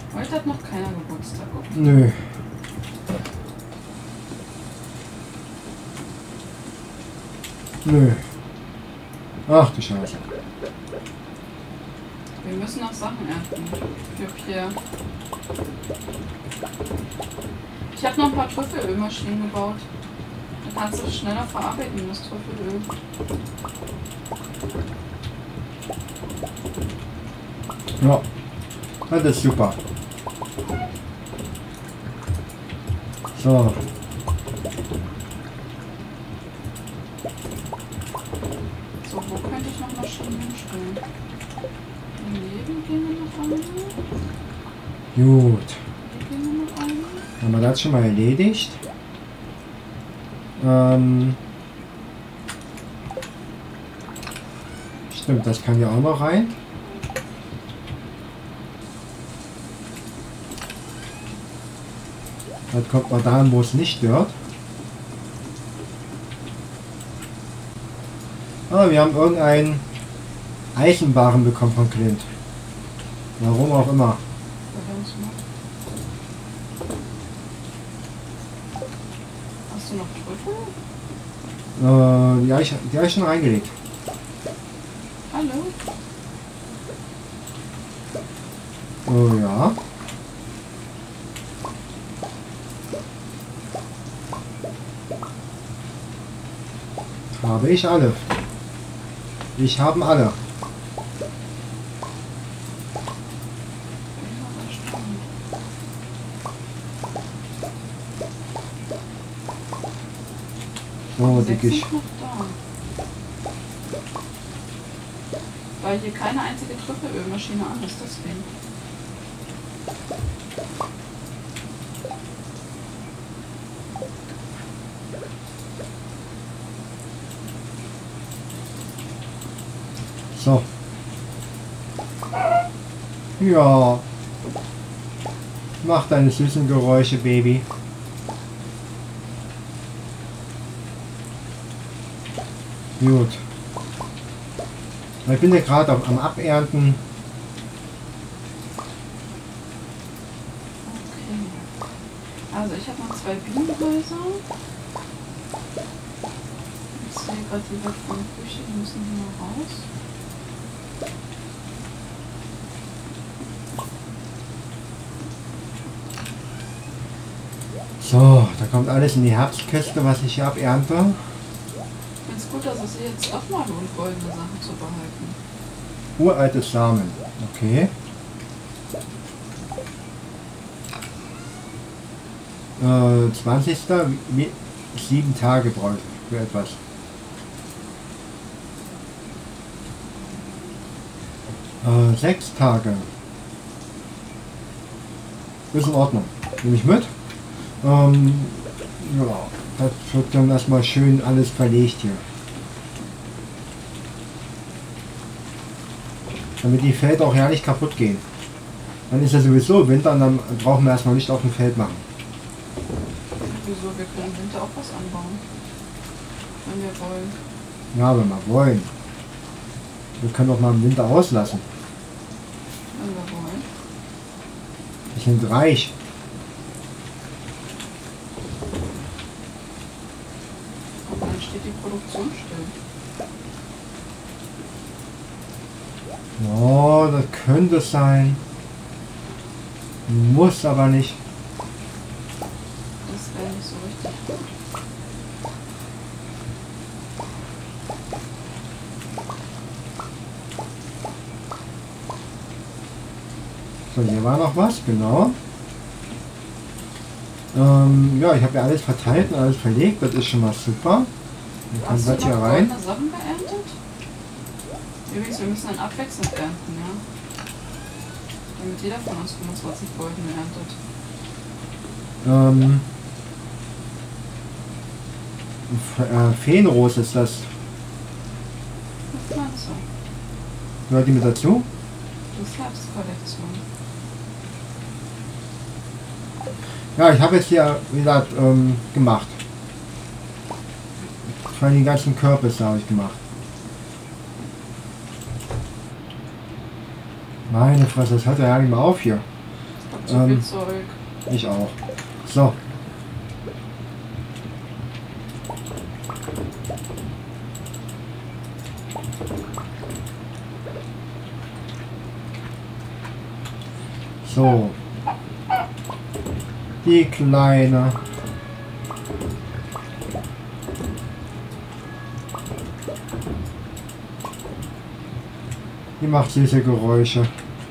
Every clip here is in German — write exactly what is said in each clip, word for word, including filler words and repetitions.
Heute hat noch keiner Geburtstag. Okay. Nö. Nö. Ach du Scheiße. Wir müssen noch Sachen ernten. Für Pierre. Ich habe noch ein paar Trüffelölmaschinen gebaut. Da kannst du es schneller verarbeiten, das Trüffelöl. Ja. Das ist super. So. So, wo könnte ich noch Maschinen hinstellen? Daneben gehen wir noch eine. Gut. Hier gehen wir noch eine. Haben wir das schon mal erledigt? Ähm. Stimmt, das kann ja auch noch rein. Das kommt mal dahin, wo es nicht wird. Ah, wir haben irgendeinen Eichenbarren bekommen von Clint. Warum auch immer. Hast du noch Trüffel? Äh, die habe ich, die hab ich schon reingelegt. Hallo? Oh ja. Habe ich alle. Ich habe alle. So, die Gesch noch da. Weil hier keine einzige Trüffelölmaschine an ist, deswegen. So. Ja. Mach deine süßen Geräusche, Baby. Gut. Ich bin ja gerade am Abernten. Okay. Also ich habe noch zwei Bienenhäuser. Ich sehe gerade die weg von der Küche, die müssen hier mal raus. So, da kommt alles in die Herbstkiste, was ich hier abernte. Ich finde es gut, dass es jetzt auch mal lohnt, goldene Sachen zu behalten. Uraltes Samen. Okay. Äh, zwanzigster Wie, sieben Tage brauche ich für etwas. Äh, sechs Tage. Ist in Ordnung. Nehme ich mit. Ähm, ja, das wird dann erstmal schön alles verlegt hier. Damit die Felder auch ja nicht kaputt gehen. Dann ist ja sowieso Winter und dann brauchen wir erstmal nicht auf dem Feld machen. Wieso? Wir können im Winter auch was anbauen. Wenn wir wollen. Ja, wenn wir wollen. Wir können doch mal im Winter auslassen. Wenn wir wollen. Wir sind reich. Und dann steht die Produktion still. Oh, das könnte es sein. Muss aber nicht. Das wäre nicht so richtig gut. So, hier war noch was, genau. Ähm, ja, ich habe ja alles verteilt und alles verlegt, das ist schon mal super. Dann kann Hast du das hier noch rein. goldene Sachen geerntet? Übrigens, wir müssen dann abwechselnd ernten, ja? Damit jeder von uns fünfundzwanzig goldene erntet. Ähm, F- äh, Feenros ist das. Eine Pflanze. Gehört die mit dazu? Das ist Herbstkollektion. Ja, ich habe jetzt hier, wie gesagt, ähm, gemacht. Vor allem die ganzen Kürbisse habe ich gemacht. Meine Fresse, das hört ja nicht mehr auf hier. So Ähm, viel Zeug. Ich auch. So. So. Die Kleine. Die macht süße Geräusche.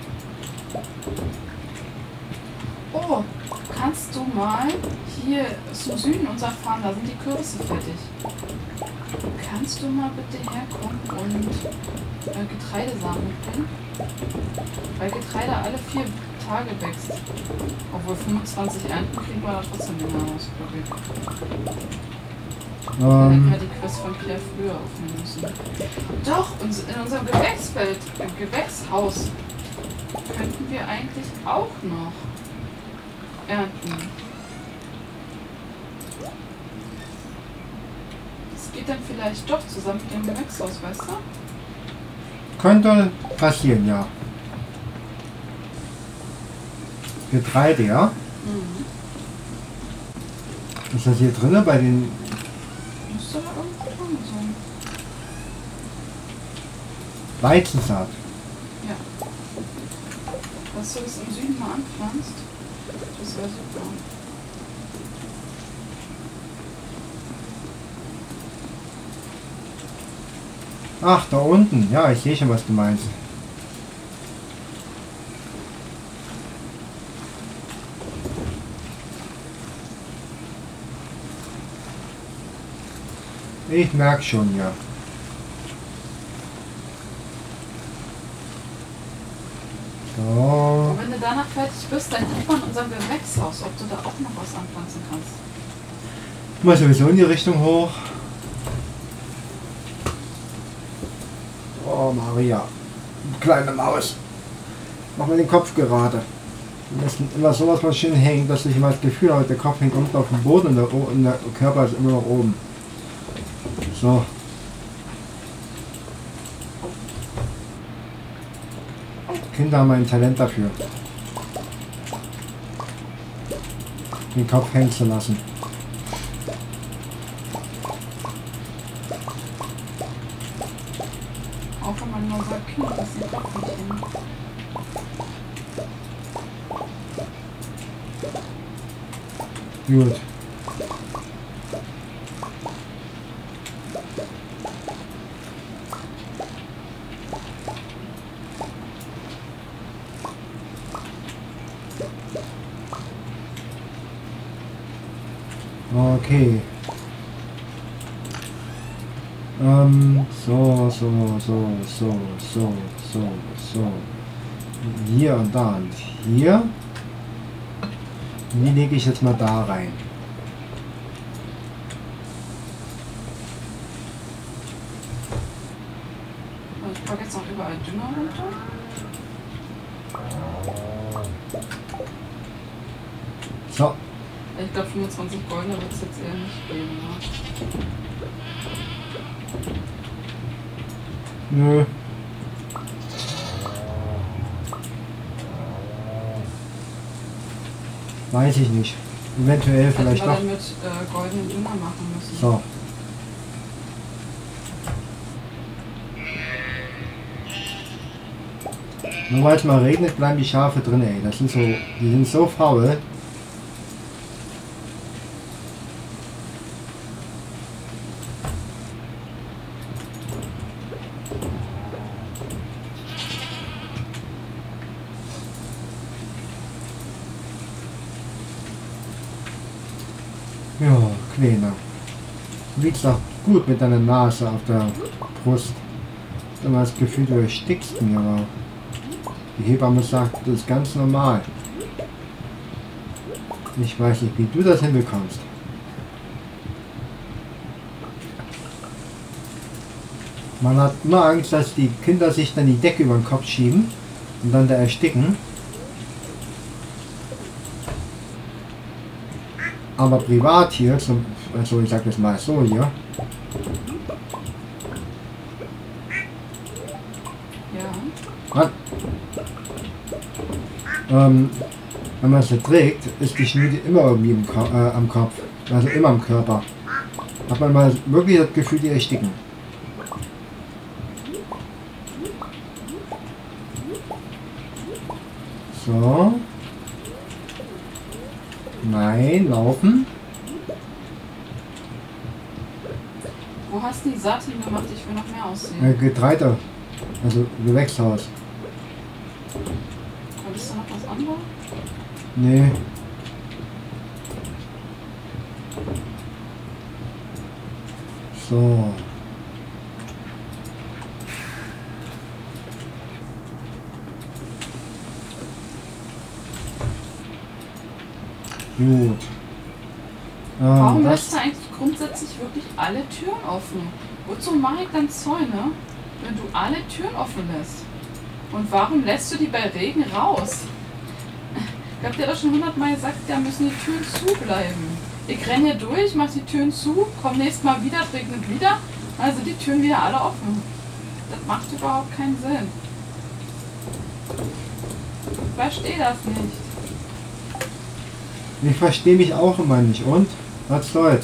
Oh, kannst du mal hier zum Süden unser fahren, da sind die Kürbisse fertig. Kannst du mal bitte herkommen und äh, Getreidesamen mitbringen? Weil Getreide alle vier Tage wächst. Obwohl fünfundzwanzig Ernten kriegen wir da trotzdem nicht mehr raus, glaube ich. Dann hätten Ähm, wir die Quest von Pierre früher aufnehmen müssen. Doch, uns- in unserem Gewächsfeld, im Gewächshaus, könnten wir eigentlich auch noch ernten. Das geht dann vielleicht doch zusammen mit dem Gewächshaus, weißt du? könnte passieren, ja. Getreide, ja? Mhm. Ist das hier drinne bei den... Müsste da irgendwo drin sein. Weizensaat? Ja. Dass du das im Süden mal anpflanzt, das wäre super. Ach, da unten. Ja, ich sehe schon, was du meinst. Ich merke schon, ja. So. Und wenn du danach fertig bist, dann guck mal in unserem Gewächshaus, ob du da auch noch was anpflanzen kannst. Mal sowieso in die Richtung hoch. Oh, Maria. Kleine Maus. Mach mir den Kopf gerade. Wir müssen immer sowas mal schön hängen, dass ich immer das Gefühl habe, der Kopf hängt unten auf dem Boden und der, O- und der Körper ist immer noch oben. So. Kinder haben ein Talent dafür, den Kopf hängen zu lassen. Auch wenn man nur sagt, Kind, das sieht doch nicht hin. Gut. Okay. Ähm, so, so, so, so, so, so, so. Hier und da und hier. Die lege ich jetzt mal da rein. Also ich packe jetzt noch überall Dünger runter. So. Ich glaube fünfundzwanzig Goldene wird es jetzt eher nicht geben. Ne? Nö. Weiß ich nicht. Eventuell vielleicht Hätten wir doch. dann mit äh, goldenen Dünger machen müssen. So. Nur weil es mal regnet, bleiben die Schafe drin, ey. Das sind so, die sind so faul. Ja, Kleiner. Du liegst doch gut mit deiner Nase auf der Brust. Ich habe immer das Gefühl, du erstickst mir, aber die Hebamme sagt, das ist ganz normal. Ich weiß nicht, wie du das hinbekommst. Man hat immer Angst, dass die Kinder sich dann die Decke über den Kopf schieben und dann da ersticken. Aber privat hier, zum, also ich sag das mal so hier, Ja. hat, ähm, wenn man sie trägt, ist die Schmiede immer irgendwie im Ko äh, am Kopf. Also immer am Körper. Hat man mal wirklich das Gefühl, die ersticken. So. Nein, laufen. Wo hast du die Saat hingemacht? Ich will noch mehr aussehen. Äh, Getreide. Also Gewächshaus. Wolltest du noch was anderes? Nee. So. Gut. Warum Ähm, lässt das, du eigentlich grundsätzlich wirklich alle Türen offen? Wozu mache ich dann Zäune, wenn du alle Türen offen lässt? Und warum lässt du die bei Regen raus? Ich hab dir doch schon hundertmal gesagt, da müssen die Türen zu bleiben. Ich renne hier durch, mach die Türen zu, komm nächstes Mal wieder, es regnet wieder, also die Türen wieder alle offen. Das macht überhaupt keinen Sinn. Ich verstehe das nicht. ich verstehe mich auch immer nicht. Und? Was soll's?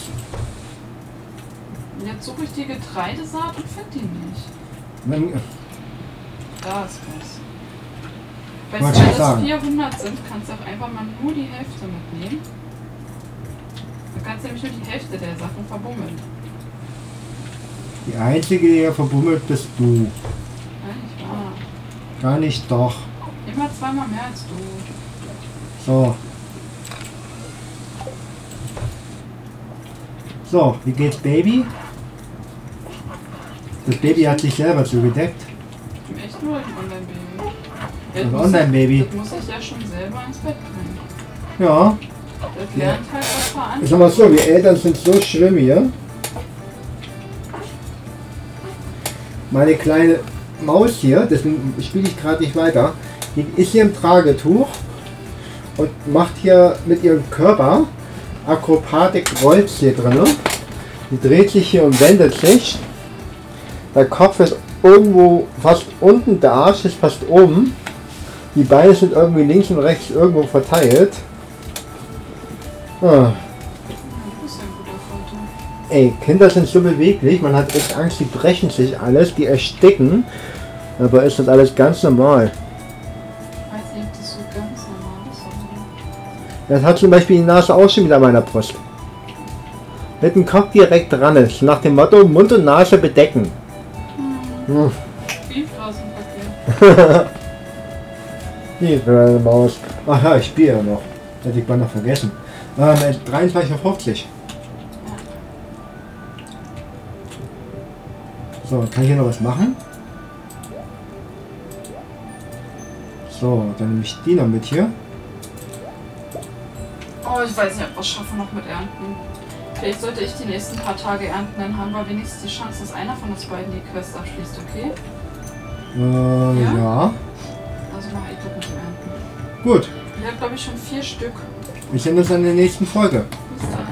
Jetzt suche ich die Getreidesaat und finde die nicht. Wenn, Da ist was. Wollte Weißt ich du, wenn sagen. es vierhundert sind, kannst du auch einfach mal nur die Hälfte mitnehmen. Dann kannst du nämlich nur die Hälfte der Sachen verbummeln. die einzige, die hier verbummelt, bist du. Nein, nicht wahr. Gar nicht doch. Immer zweimal mehr als du. So. So, wie geht's Baby? Das Baby hat sich selber zugedeckt. Ich bin echt nur ein Online-Baby. Ein Das muss Online-Baby. ich- Das muss ich ja schon selber ins Bett bringen. Ja. Das lernt halt was vor Ich sag mal so, wir Eltern sind so schlimm hier. Meine kleine Maus hier, deswegen spiele ich gerade nicht weiter, die ist hier im Tragetuch und macht hier mit ihrem Körper Akrobatik, rollt hier drin. Die dreht sich hier und wendet sich. Der Kopf ist irgendwo fast unten, der Arsch ist fast oben. Die Beine sind irgendwie links und rechts irgendwo verteilt. Ah. Du bist ein guter Vater. Ey, Kinder sind so beweglich, man hat echt Angst, die brechen sich alles, die ersticken. Aber ist das alles ganz normal. Ich weiß nicht, ob das so ganz normal ist. Aber Das hat zum Beispiel die Nase auch schon wieder an meiner Brust. Mit dem Kopf direkt dran ist, nach dem Motto Mund und Nase bedecken. Hm. viel Straßenverkehr. Hier ist eine Maus. Ach ja, ich spiele ja noch. Hätte ich mal noch vergessen. Ähm, dreiundzwanzig Uhr fünfzig. So, kann ich hier noch was machen? So, dann nehme ich die noch mit hier. Oh, ich weiß nicht, ob wir es schaffen noch mit Ernten. Vielleicht sollte ich die nächsten paar Tage ernten, dann haben wir wenigstens die Chance, dass einer von uns beiden die Quest abschließt, okay? Äh, Ja? ja. Also mache ich das mit dem Ernten. Gut. Ich habe, glaube ich, schon vier Stück. Wir sehen uns in der nächsten Folge. Bis dann.